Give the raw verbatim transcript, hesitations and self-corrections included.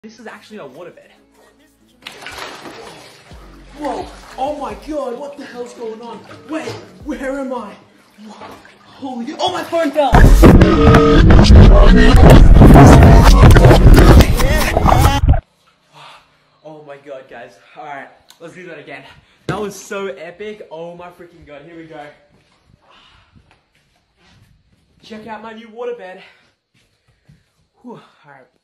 This is actually a waterbed. Whoa! Oh my god, what the hell's going on? Wait, where am I? Whoa, holy... Oh, my phone fell! Oh my god, guys. Alright, let's do that again. That was so epic. Oh my freaking god. Here we go. Check out my new waterbed. Alright.